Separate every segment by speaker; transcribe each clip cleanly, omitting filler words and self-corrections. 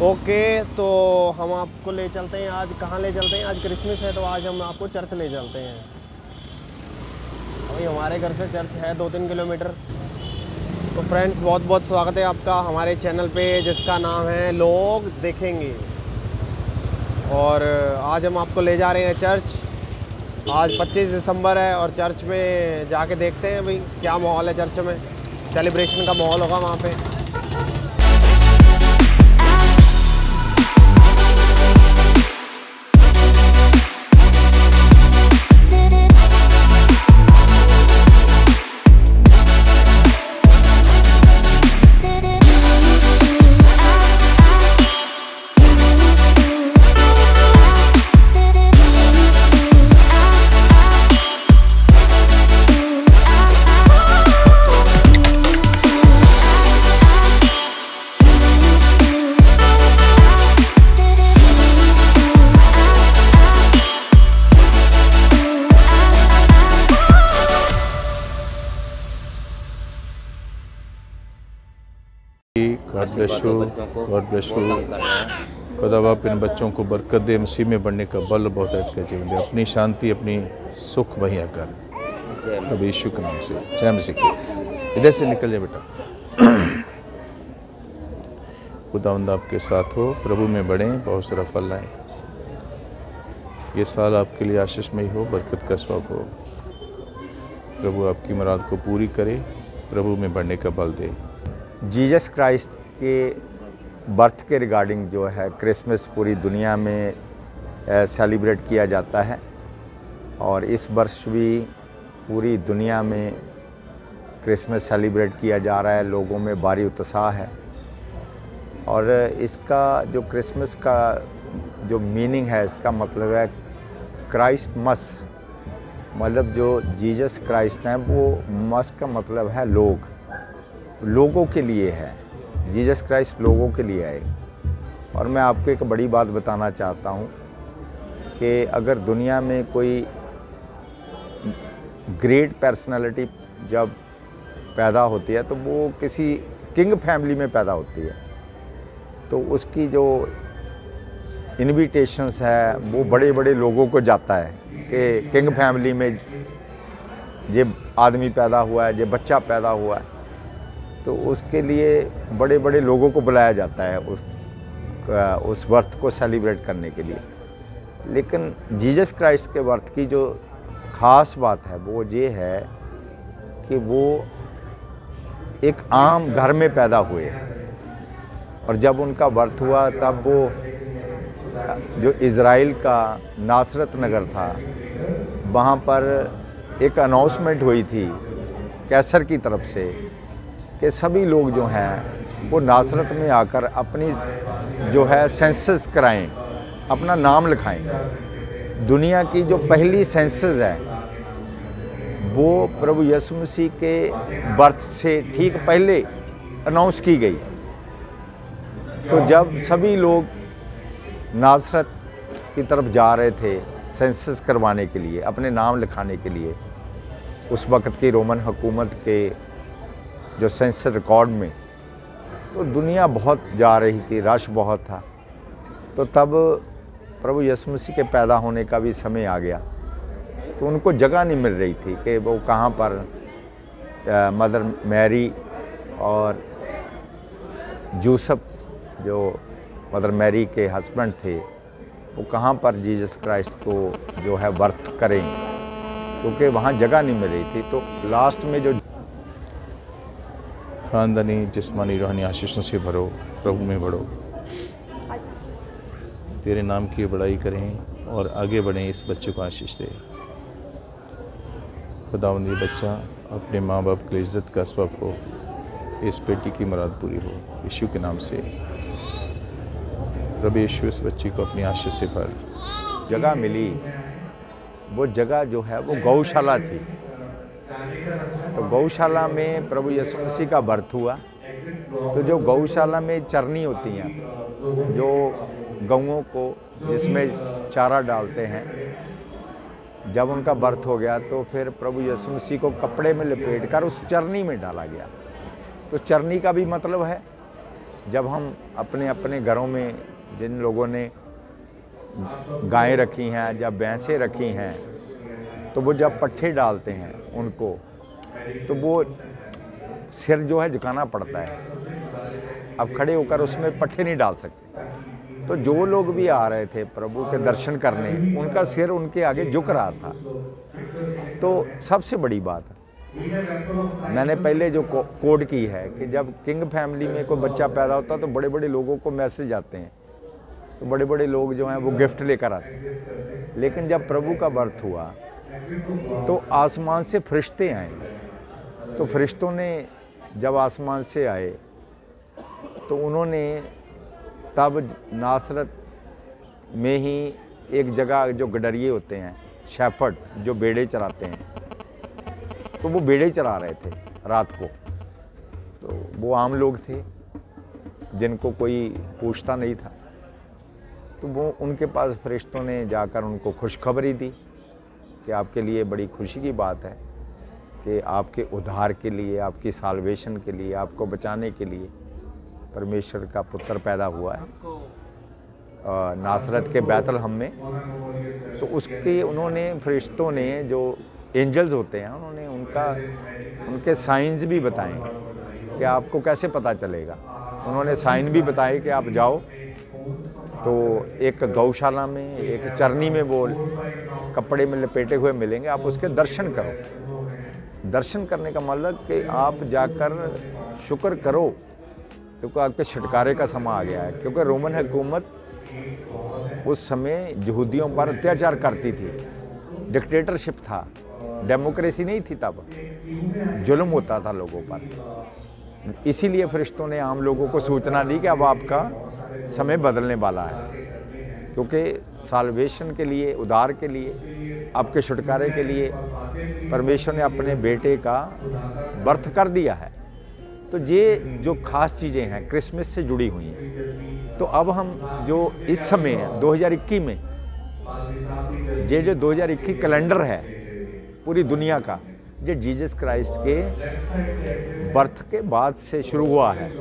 Speaker 1: Okay, तो हम आपको ले चलते हैं। आज कहाँ ले चलते हैं? आज क्रिसमस है, तो आज हम आपको चर्च ले चलते हैं। अभी हमारे घर से चर्च है 2-3 किलोमीटर। तो फ्रेंड्स, बहुत बहुत स्वागत है आपका हमारे चैनल पे, जिसका नाम है लोग देखेंगे। और आज हम आपको ले जा रहे हैं चर्च। आज 25 दिसंबर है और चर्च में जाके देखते हैं भाई क्या माहौल है। चर्च में सेलिब्रेशन का माहौल होगा वहाँ पे।
Speaker 2: God bless you. खुदा बाप इन बच्चों को बरकत दे, मसीह में बढ़ने का बल बहुत है जीवन दे, अपनी शांति अपनी सुख मुहैया कर, प्रभु यीशु के नाम से। जय मसीह की। इधर से निकल जाए बेटा। खुदावंद आपके साथ हो, प्रभु में बढ़ें, बहुत सारा फल लाएं। ये साल आपके लिए आशीषमय हो, बरकत का सबब हो। प्रभु आपकी मुराद को पूरी करे, प्रभु में बढ़ने का बल दे।
Speaker 3: जीसस क्राइस्ट के बर्थ के रिगार्डिंग जो है क्रिसमस पूरी दुनिया में सेलिब्रेट किया जाता है, और इस वर्ष भी पूरी दुनिया में क्रिसमस सेलिब्रेट किया जा रहा है। लोगों में भारी उत्साह है, और इसका जो क्रिसमस का जो मीनिंग है, इसका मतलब है क्राइस्ट मस, मतलब जो जीसस क्राइस्ट हैं वो मस का मतलब है लोग, लोगों के लिए है। जीसस क्राइस्ट लोगों के लिए आए। और मैं आपको एक बड़ी बात बताना चाहता हूँ कि अगर दुनिया में कोई ग्रेट पर्सनालिटी जब पैदा होती है तो वो किसी किंग फैमिली में पैदा होती है, तो उसकी जो इनविटेशंस है वो बड़े बड़े लोगों को जाता है कि किंग फैमिली में ये आदमी पैदा हुआ है, ये बच्चा पैदा हुआ है, तो उसके लिए बड़े बड़े लोगों को बुलाया जाता है उस बर्थ को सेलिब्रेट करने के लिए। लेकिन जीसस क्राइस्ट के बर्थ की जो ख़ास बात है वो ये है कि वो एक आम घर में पैदा हुए, और जब उनका बर्थ हुआ तब वो जो इज़राइल का नासरत नगर था, वहाँ पर एक अनाउंसमेंट हुई थी कैसर की तरफ से कि सभी लोग जो हैं वो नासरत में आकर अपनी जो है सेंसस कराएं, अपना नाम लिखाएं। दुनिया की जो पहली सेंसस है वो प्रभु यीशु मसीह के बर्थ से ठीक पहले अनाउंस की गई। तो जब सभी लोग नासरत की तरफ जा रहे थे सेंसस करवाने के लिए, अपने नाम लिखाने के लिए, उस वक़्त की रोमन हुकूमत के जो सेंसस रिकॉर्ड में, तो दुनिया बहुत जा रही थी, रश बहुत था। तो तब प्रभु यीशु मसीह के पैदा होने का भी समय आ गया, तो उनको जगह नहीं मिल रही थी कि वो कहाँ पर मदर मैरी और यूसुफ जो मदर मैरी के हस्बैंड थे, वो कहाँ पर जीसस क्राइस्ट को जो है बर्थ करेंगे, क्योंकि वहाँ जगह नहीं मिल रही थी। तो लास्ट में जो
Speaker 2: खानदानी जिस्मानी रूहानी आशीषों से भरो, प्रभु में बढ़ो, तेरे नाम की बड़ाई करें और आगे बढ़ें, इस बच्चे को आशीष दे। खुदावंद ये बच्चा अपने माँ बाप के इज़्ज़त का सबब हो, इस बेटी की मुराद पूरी हो, यीशु के नाम से। प्रभु यीशु इस बच्ची को अपनी आशीष से भर।
Speaker 3: जगह मिली, वो जगह जो है वो गौशाला थी। तो गौशाला में प्रभु यीशु मसीह का बर्थ हुआ। तो जो गौशाला में चरनी होती हैं, जो गौओं को जिसमें चारा डालते हैं, जब उनका बर्थ हो गया तो फिर प्रभु यीशु मसीह को कपड़े में लपेट कर उस चरनी में डाला गया। तो चरनी का भी मतलब है जब हम अपने अपने घरों में जिन लोगों ने गायें रखी हैं या भैंसें रखी हैं, तो वो जब पट्ठे डालते हैं उनको, तो वो सिर जो है झुकाना पड़ता है। अब खड़े होकर उसमें पट्ठे नहीं डाल सकते। तो जो लोग भी आ रहे थे प्रभु के दर्शन करने, उनका सिर उनके आगे झुक रहा था। तो सबसे बड़ी बात मैंने पहले जो कोड की है कि जब किंग फैमिली में कोई बच्चा पैदा होता है तो बड़े बड़े लोगों को मैसेज आते हैं, तो बड़े बड़े लोग जो हैं वो गिफ्ट लेकर आते हैं। लेकिन जब प्रभु का बर्थ हुआ तो आसमान से फरिश्ते आए। तो फरिश्तों ने जब आसमान से आए तो उन्होंने तब नासरत में ही एक जगह, जो गडरिये होते हैं, शेफर्ड जो बेड़े चराते हैं, तो वो बेड़े चरा रहे थे रात को। तो वो आम लोग थे जिनको कोई पूछता नहीं था। तो वो उनके पास फरिश्तों ने जाकर उनको खुशखबरी दी कि आपके लिए बड़ी खुशी की बात है कि आपके उद्धार के लिए, आपकी साल्वेशन के लिए, आपको बचाने के लिए परमेश्वर का पुत्र पैदा हुआ है नासरत के बैतलहम में। तो उसके उन्होंने फरिश्तों ने, जो एंजल्स होते हैं, उन्होंने उनके साइंस भी बताए कि आपको कैसे पता चलेगा। उन्होंने साइन भी बताए कि आप जाओ तो एक गौशाला में, एक चरनी में वो कपड़े में लपेटे हुए मिलेंगे, आप उसके दर्शन करो। दर्शन करने का मतलब कि आप जाकर शुक्र करो क्योंकि आपके छुटकारे का समय आ गया है। क्योंकि रोमन हुकूमत उस समय यहूदियों पर अत्याचार करती थी, डिक्टेटरशिप था, डेमोक्रेसी नहीं थी, तब जुल्म होता था लोगों पर। इसीलिए फरिश्तों ने आम लोगों को सूचना दी कि अब आपका समय बदलने वाला है, क्योंकि साल्वेशन के लिए, उद्धार के लिए, आपके छुटकारे के लिए परमेश्वर ने अपने बेटे का बर्थ कर दिया है। तो ये जो खास चीज़ें हैं क्रिसमस से जुड़ी हुई हैं। तो अब हम जो इस समय 2021 में ये जो 2021 कैलेंडर है पूरी दुनिया का, ये जीसस क्राइस्ट के बर्थ के बाद से शुरू हुआ है।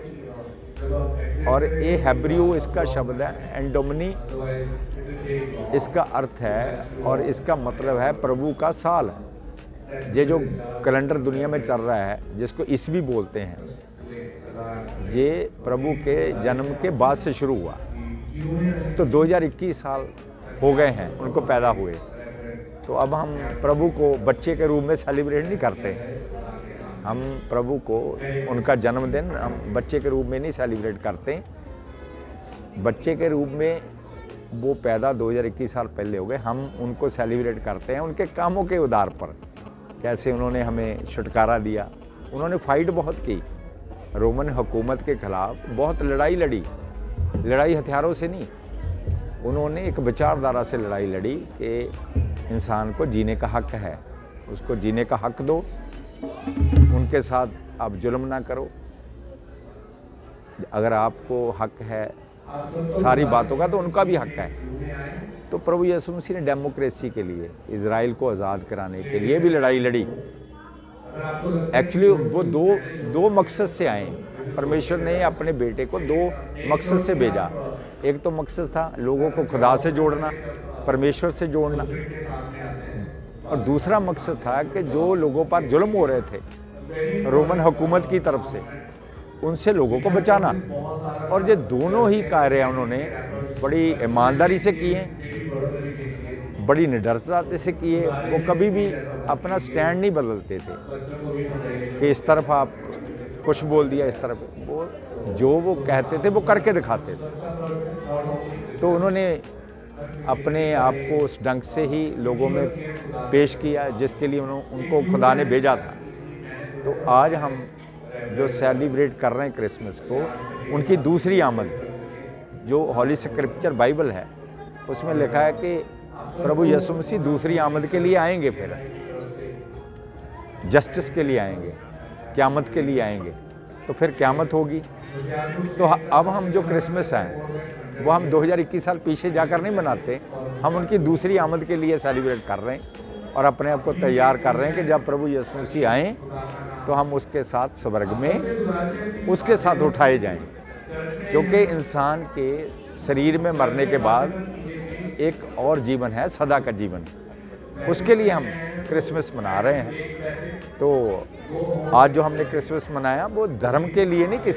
Speaker 3: और ये हेब्रियो इसका शब्द है, एंडोमनी इसका अर्थ है, और इसका मतलब है प्रभु का साल। ये जो कैलेंडर दुनिया में चल रहा है, जिसको ईस्वी बोलते हैं, ये प्रभु के जन्म के बाद से शुरू हुआ। तो 2021 साल हो गए हैं उनको पैदा हुए। तो अब हम प्रभु को बच्चे के रूप में सेलिब्रेट नहीं करते। हम प्रभु को उनका जन्मदिन हम बच्चे के रूप में नहीं सेलिब्रेट करते। बच्चे के रूप में वो पैदा 2021 साल पहले हो गए, हम उनको सेलिब्रेट करते हैं उनके कामों के आधार पर। कैसे उन्होंने हमें छुटकारा दिया, उन्होंने फाइट बहुत की, रोमन हुकूमत के खिलाफ बहुत लड़ाई लड़ी। लड़ाई हथियारों से नहीं, उन्होंने एक विचारधारा से लड़ाई लड़ी कि इंसान को जीने का हक है, उसको जीने का हक दो, उनके साथ आप जुल्म ना करो। अगर आपको हक है सारी बातों का तो उनका भी हक है। तो प्रभु यीशु मसीह ने डेमोक्रेसी के लिए, इजराइल को आज़ाद कराने के लिए भी लड़ाई लड़ी। एक्चुअली वो दो मकसद से आए। परमेश्वर ने अपने बेटे को 2 मकसद से भेजा। एक तो मकसद था लोगों को खुदा से जोड़ना, परमेश्वर से जोड़ना, और दूसरा मकसद था कि जो लोगों पर जुल्म हो रहे थे रोमन हुकूमत की तरफ से, उनसे लोगों को बचाना। और ये दोनों ही कार्य उन्होंने बड़ी ईमानदारी से किए, बड़ी निडरता से किए। वो कभी भी अपना स्टैंड नहीं बदलते थे कि इस तरफ आप कुछ बोल दिया, इस तरफ। वो जो वो कहते थे वो करके दिखाते थे। तो उन्होंने अपने आप को उस ढंग से ही लोगों में पेश किया जिसके लिए उनको खुदा ने भेजा था। तो आज हम जो सेलिब्रेट कर रहे हैं क्रिसमस को, उनकी दूसरी आमद, जो हॉली स्क्रिप्चर बाइबल है उसमें लिखा है कि प्रभु यीशु मसीह दूसरी आमद के लिए आएंगे, फिर जस्टिस के लिए आएंगे, क़यामत के लिए आएंगे। तो फिर क़यामत होगी। तो अब हम जो क्रिसमस है वो हम 2021 साल पीछे जाकर नहीं मनाते, हम उनकी दूसरी आमद के लिए सेलिब्रेट कर रहे हैं और अपने आप को तैयार कर रहे हैं कि जब प्रभु यीशु मसीह आएँ तो हम उसके साथ स्वर्ग में उसके साथ उठाए जाएं। क्योंकि इंसान के शरीर में मरने के बाद एक और जीवन है, सदा का जीवन। उसके लिए हम क्रिसमस मना रहे हैं। तो आज जो हमने क्रिसमस मनाया वो धर्म के लिए नहीं,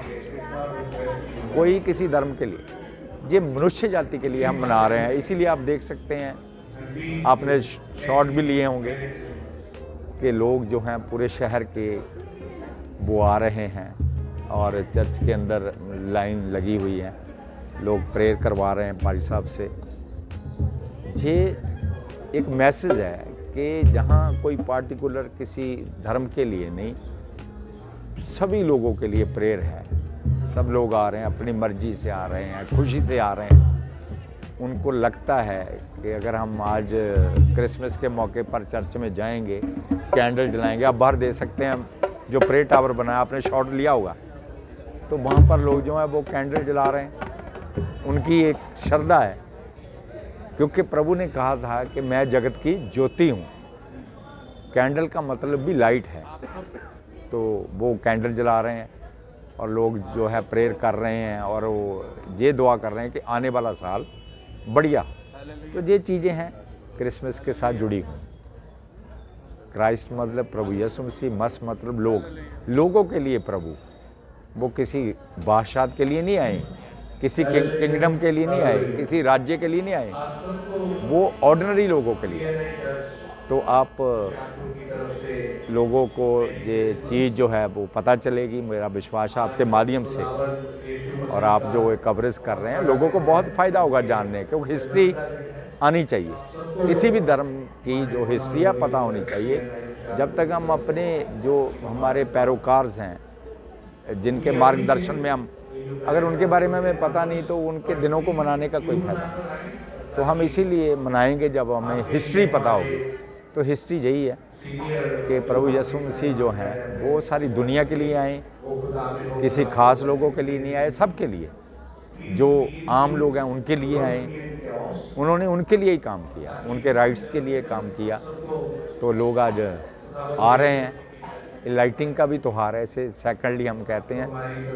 Speaker 3: किसी धर्म के लिए, ये मनुष्य जाति के लिए हम मना रहे हैं। इसीलिए आप देख सकते हैं, आपने शॉट भी लिए होंगे कि लोग जो हैं पूरे शहर के वो आ रहे हैं और चर्च के अंदर लाइन लगी हुई है, लोग प्रेयर करवा रहे हैं पारी साहब से। ये एक मैसेज है कि जहाँ कोई पार्टिकुलर किसी धर्म के लिए नहीं, सभी लोगों के लिए प्रेयर है। सब लोग आ रहे हैं, अपनी मर्जी से आ रहे हैं, खुशी से आ रहे हैं। उनको लगता है कि अगर हम आज क्रिसमस के मौके पर चर्च में जाएंगे, कैंडल जलाएंगे, आप बाहर दे सकते हैं, जो प्रे टावर बनाया आपने शॉट लिया होगा, तो वहाँ पर लोग जो हैं वो कैंडल जला रहे हैं। उनकी एक श्रद्धा है, क्योंकि प्रभु ने कहा था कि मैं जगत की ज्योति हूँ। कैंडल का मतलब भी लाइट है, तो वो कैंडल जला रहे हैं और लोग जो है प्रेयर कर रहे हैं और वो ये दुआ कर रहे हैं कि आने वाला साल बढ़िया। तो ये चीज़ें हैं क्रिसमस के साथ जुड़ी हुई। क्राइस्ट मतलब प्रभु यीशु मसीह, मस मतलब लोगों के लिए प्रभु। वो किसी बादशाह के लिए नहीं आए, किसी किंगडम के लिए नहीं आए, किसी राज्य के लिए नहीं आए, वो ऑर्डिनरी लोगों के लिए। तो आप लोगों को ये चीज़ जो है वो पता चलेगी, मेरा विश्वास है आपके माध्यम से, और आप जो कवरेज कर रहे हैं लोगों को बहुत फ़ायदा होगा जानने, क्योंकि हिस्ट्री आनी चाहिए, किसी भी धर्म की जो हिस्ट्री है पता होनी चाहिए। जब तक हम अपने जो हमारे पैरोकार्स हैं, जिनके मार्गदर्शन में हम, अगर उनके बारे में हमें पता नहीं तो उनके दिनों को मनाने का कोई फायदा नहीं। तो हम इसीलिए मनाएंगे जब हमें हिस्ट्री पता होगी। तो हिस्ट्री यही है कि प्रभु यीशु मसीह जो हैं वो सारी दुनिया के लिए आए, किसी खास लोगों के लिए नहीं आए, सबके लिए। जो आम लोग हैं उनके लिए आए, उन्होंने उनके लिए ही काम किया, उनके राइट्स के लिए काम किया। तो लोग आज आ रहे हैं। लाइटिंग का भी त्यौहार है, इसे सेकेंडली हम कहते हैं।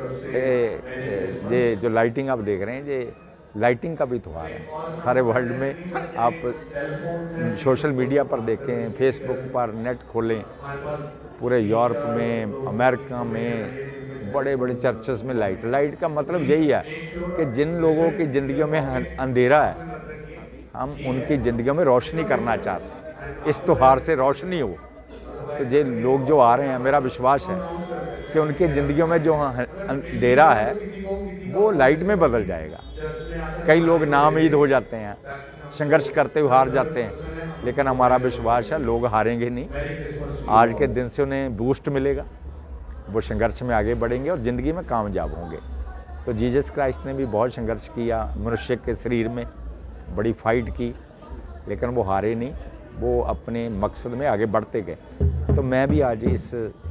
Speaker 3: ये जो लाइटिंग आप देख रहे हैं, ये लाइटिंग का भी त्यौहार है। सारे वर्ल्ड में आप सोशल मीडिया पर देखें, फेसबुक पर नेट खोलें, पूरे यूरोप में, अमेरिका में, बड़े बड़े चर्चेस में लाइट का मतलब यही है कि जिन लोगों की ज़िंदगियों में अंधेरा है, हम उनकी ज़िंदगियों में रोशनी करना चाहते हैं। इस त्यौहार से रोशनी हो। तो ये लोग जो आ रहे हैं, मेरा विश्वास है कि उनकी ज़िंदगियों में जो अंधेरा है वो लाइट में बदल जाएगा। कई लोग नाउम्मीद हो जाते हैं, संघर्ष करते हुए हार जाते हैं, लेकिन हमारा विश्वास है लोग हारेंगे नहीं। आज के दिन से उन्हें बूस्ट मिलेगा, वो संघर्ष में आगे बढ़ेंगे और ज़िंदगी में कामयाब होंगे। तो जीसस क्राइस्ट ने भी बहुत संघर्ष किया, मनुष्य के शरीर में बड़ी फाइट की, लेकिन वो हारे नहीं, वो अपने मकसद में आगे बढ़ते गए। तो मैं भी आज इस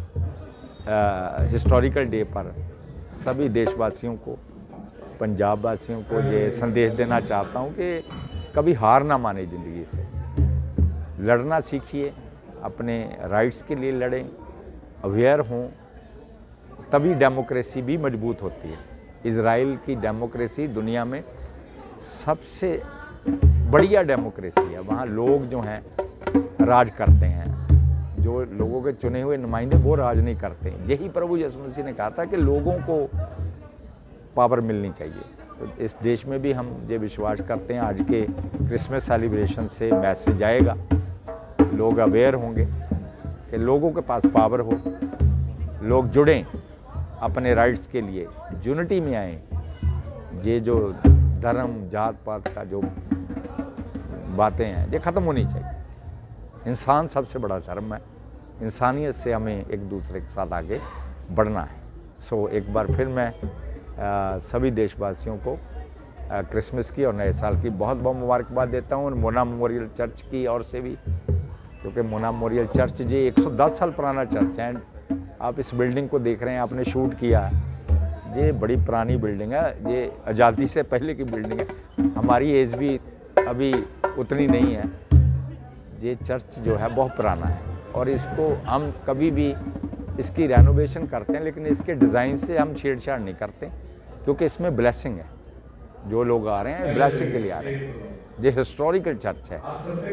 Speaker 3: हिस्टोरिकल डे पर सभी देशवासियों को, पंजाब वासियों को ये संदेश देना चाहता हूँ कि कभी हार ना माने ज़िंदगी से, लड़ना सीखिए, अपने राइट्स के लिए लड़ें, अवेयर हों, तभी डेमोक्रेसी भी मजबूत होती है। इज़राइल की डेमोक्रेसी दुनिया में सबसे बढ़िया डेमोक्रेसी है। वहाँ लोग जो हैं राज करते हैं, जो लोगों के चुने हुए नुमाइंदे वो राज नहीं करते। यही प्रभु यीशु मसीह ने कहा था कि लोगों को पावर मिलनी चाहिए। तो इस देश में भी हम ये विश्वास करते हैं, आज के क्रिसमस सेलिब्रेशन से मैसेज आएगा, लोग अवेयर होंगे कि लोगों के पास पावर हो, लोग जुड़ें अपने राइट्स के लिए, यूनिटी में आएँ। ये जो धर्म जात पात का जो बातें हैं ये ख़त्म होनी चाहिए। इंसान सबसे बड़ा धर्म है, इंसानियत से हमें एक दूसरे के साथ आगे बढ़ना है। सो एक बार फिर मैं सभी देशवासियों को क्रिसमस की और नए साल की बहुत बहुत मुबारकबाद देता हूँ। मोना मेमोरियल चर्च की ओर से भी, क्योंकि मोना मेमोरियल चर्च ये 110 साल पुराना चर्च है। आप इस बिल्डिंग को देख रहे हैं, आपने शूट किया, ये बड़ी पुरानी बिल्डिंग है, ये आज़ादी से पहले की बिल्डिंग है। हमारी एज भी अभी उतनी नहीं है। ये चर्च जो है बहुत पुराना है और इसको हम कभी भी इसकी रेनोवेशन करते हैं, लेकिन इसके डिज़ाइन से हम छेड़छाड़ नहीं करते। क्योंकि इसमें ब्लेसिंग है। जो लोग आ रहे हैं ब्लेसिंग के लिए आ रहे हैं। ये हिस्टोरिकल चर्च है।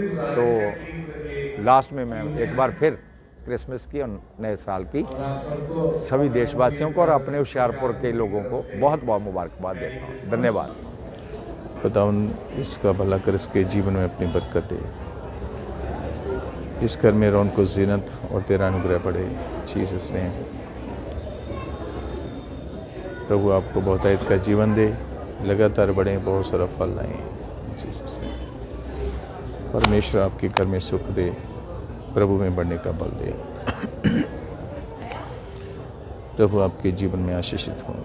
Speaker 3: तो लास्ट में मैं एक बार फिर क्रिसमस की और नए साल की सभी देशवासियों को और अपने होशियारपुर के लोगों को बहुत बहुत मुबारकबाद देता हूँ। धन्यवाद।
Speaker 2: खुदावन इसका भला कर, इसके जीवन में अपनी बरकत दे, इस घर में रौनक को जीनत और तेरा अनुग्रह बढ़े। जीसस ने प्रभु आपको बहुतायत का जीवन दे, लगातार बढ़े, बहुत सारा फल लाएं। जीसस ने परमेश्वर आपके घर में सुख दे, प्रभु में बढ़ने का बल दे। प्रभु आपके जीवन में आशीषित हो।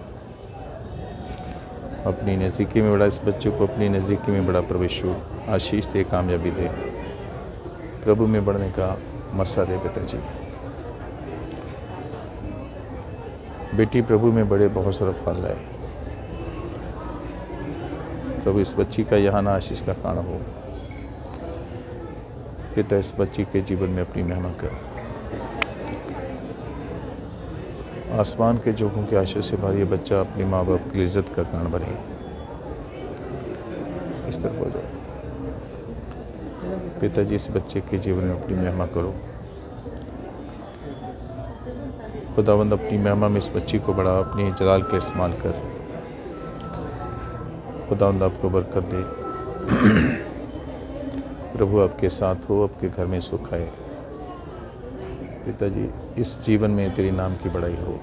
Speaker 2: अपनी नज़दीकी में बड़ा, इस बच्चे को अपनी नज़दीकी में बड़ा परमेश्वर आशीष दे, कामयाबी दे, प्रभु में बढ़ने का मसा दे। पिताजी बेटी प्रभु में बड़े, बहुत सारा फल लाए। प्रभु इस बच्ची का यहाँ ना आशीष का कारण हो। पिता इस बच्ची के जीवन में अपनी महिमा कर। आसमान के जोखों के आशा से भर ये बच्चा अपनी माँ बाप की इज्जत का कारण बने। इस तरफ हो जाए पिताजी, इस बच्चे के जीवन में अपनी महिमा करो। खुदावंद अपनी महिमा में इस बच्ची को बड़ा, अपनी जलाल के इस्तेमाल कर। खुदावंद आपको बरकत दे। प्रभु आपके साथ हो, आपके घर में सुख आए। पिताजी इस जीवन में तेरे नाम की बड़ाई हो।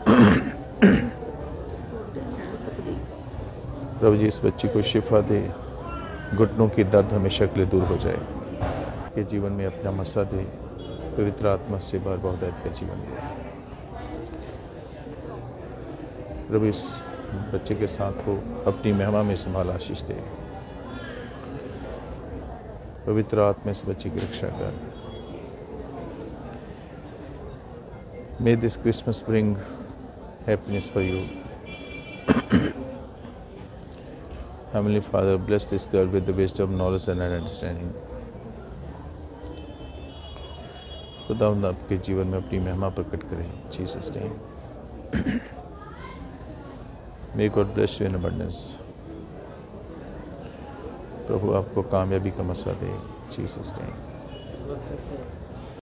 Speaker 2: प्रभु जी इस बच्ची को शिफा दे, घुटनों की दर्द हमेशा के लिए दूर हो जाए। के जीवन में अपना मसा दे, पवित्र आत्मा से बार बहुतायत का जीवन दे। प्रभु इस बच्चे के साथ हो, अपनी महिमा में संभाल आशीष दे। पवित्र आत्मा इस बच्चे की रक्षा कर। May this Christmas bring happiness for you. Heavenly Father, bless this girl with the wisdom, knowledge and understanding. खुदावंद आपके जीवन में अपनी महिमा प्रकट करें। Jesus name. May God bless you in abundance. प्रभु आपको कामयाबी का मसा दे। Jesus name.